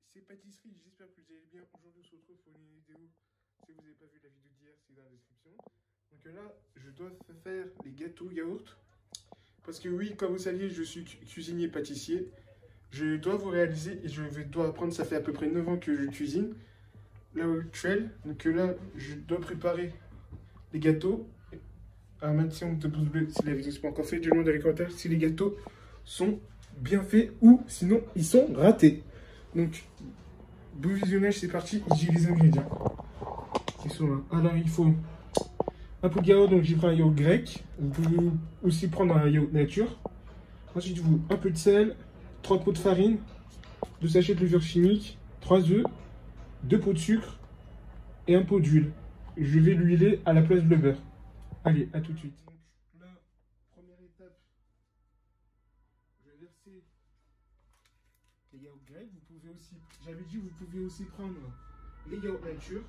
c'est Pâtisserie, j'espère que vous allez bien. Aujourd'hui, on se retrouve pour une vidéo. Si vous n'avez pas vu la vidéo d'hier, c'est dans la description. Donc là, je dois faire les gâteaux yaourt. Parce que oui, comme vous saviez, je suis cuisinier pâtissier. Je dois vous réaliser et je dois apprendre, ça fait à peu près 9 ans que je cuisine. Là où actuel, donc là, je dois préparer les gâteaux. Un maximum de pouces bleus si la vidéo n'est pas encore faite. Dis-moi dans les commentaires si les gâteaux sont bien faits ou sinon ils sont ratés. Donc, bon visionnage, c'est parti. J'ai les ingrédients qui sont là. Alors, il faut un pot de yaourt, donc j'ai pris un yaourt grec. Vous pouvez aussi prendre un yaourt nature. Ensuite, vous un peu de sel, 3 pots de farine, 2 sachets de levure chimique, 3 œufs, 2 pots de sucre et un pot d'huile. Je vais l'huiler à la place de le beurre. Allez, à tout de suite. Donc là, première étape, je vais verser les yaourts grecs. Vous pouvez aussi, j'avais dit, vous pouvez aussi prendre les yaourts nature.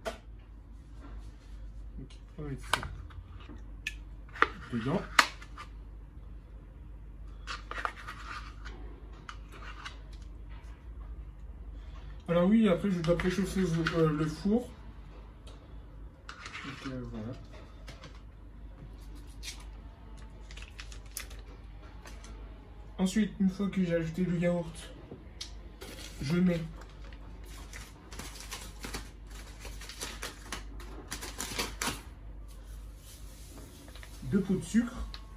Donc, on va mettre ça dedans. Alors oui, après je dois préchauffer le four. Donc voilà. Ensuite, une fois que j'ai ajouté le yaourt, je mets deux pots de sucre.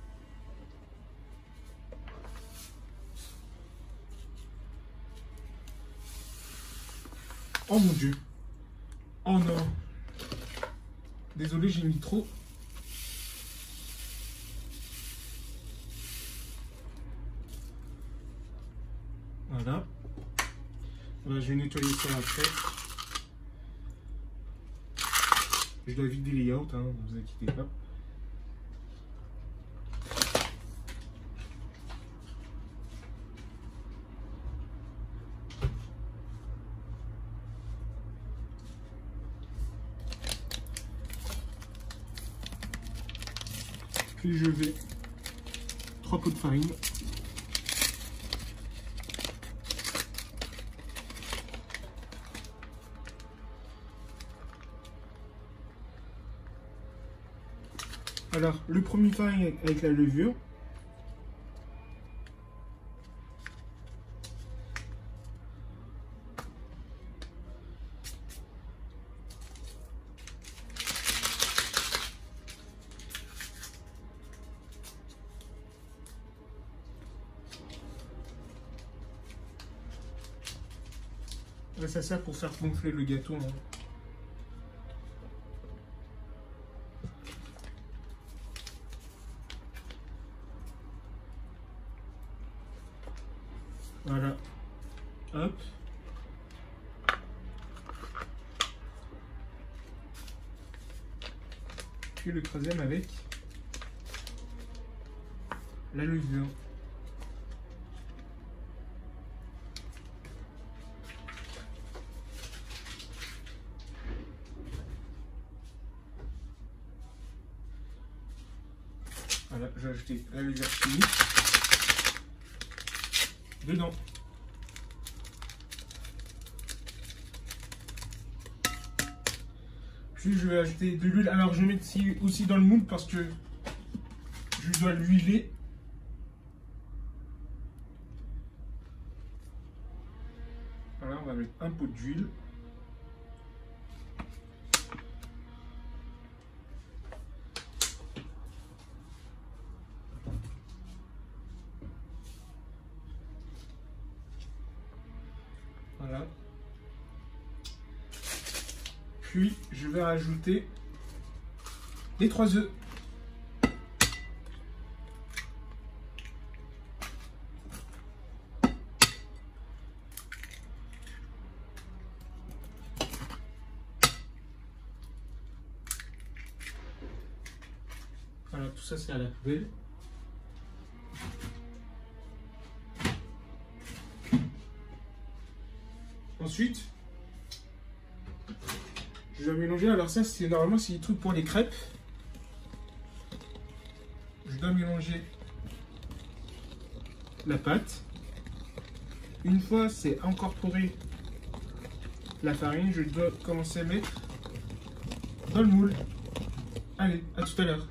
Oh mon Dieu. Oh non. Désolé, j'ai mis trop. Voilà. Voilà, je vais nettoyer ça après. Je dois vider les yaourts, hein, ne vous inquiétez pas. Puis je vais 3 pots de farine. Alors, le premier farine avec la levure. Là, ça sert pour faire gonfler le gâteau. Hein. Voilà. Hop. Puis le troisième avec la levure. Voilà, je vais ajouter la levure chimique dedans. Puis je vais ajouter de l'huile. Alors je vais mettre aussi dans le moule parce que je dois l'huiler. Voilà, on va mettre un pot d'huile. Voilà. Puis je vais rajouter les 3 œufs. Voilà, tout ça c'est à la poubelle. Ensuite, je dois mélanger. Alors ça, c'est normalement c'est des trucs pour les crêpes. Je dois mélanger la pâte. Une fois c'est incorporé la farine, je dois commencer à mettre dans le moule. Allez, à tout à l'heure.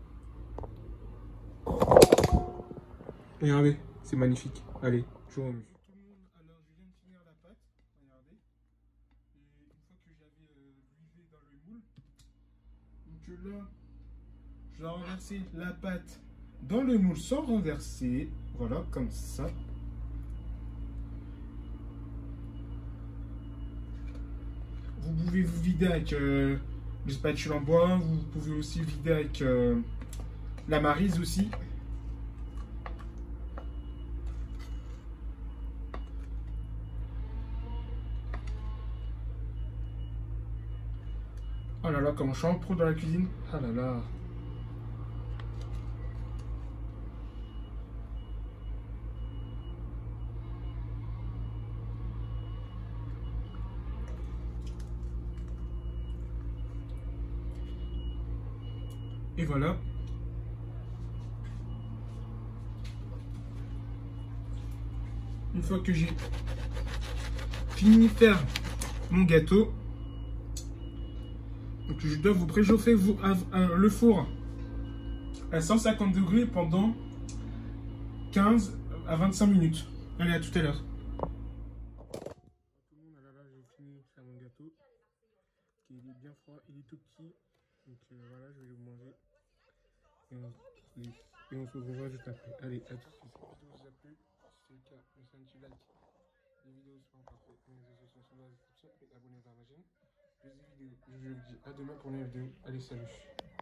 Regardez, c'est magnifique. Allez, je remue. Tout le monde, alors je viens de finir la pâte. Regardez. Et une fois que j'avais l'huilé dans le moule, donc là, je dois renverser la pâte dans le moule sans renverser. Voilà, comme ça. Vous pouvez vous vider avec le spatule en bois. Vous pouvez aussi vider avec la maryse aussi. Oh là là, comment je suis en pro dans la cuisine. Ah là là. Et voilà. Une fois que j'ai fini de faire mon gâteau, donc je dois vous préchauffer le four à 150 degrés pendant 15 à 25 minutes. Allez, à tout à l'heure. Tout le monde, là, j'ai fini de faire mon gâteau. Il est bien froid, il est tout petit. Donc voilà, je vais le manger. Et on se revoit juste après. Allez, à tout de suite. Si la vidéo vous a plu, si c'est le cas, laissez un petit like. Les vidéos sont parfaites, mes associations sont dans la description et abonnez-vous à ma chaîne. Je vous dis à demain pour une nouvelle vidéo. Allez, salut.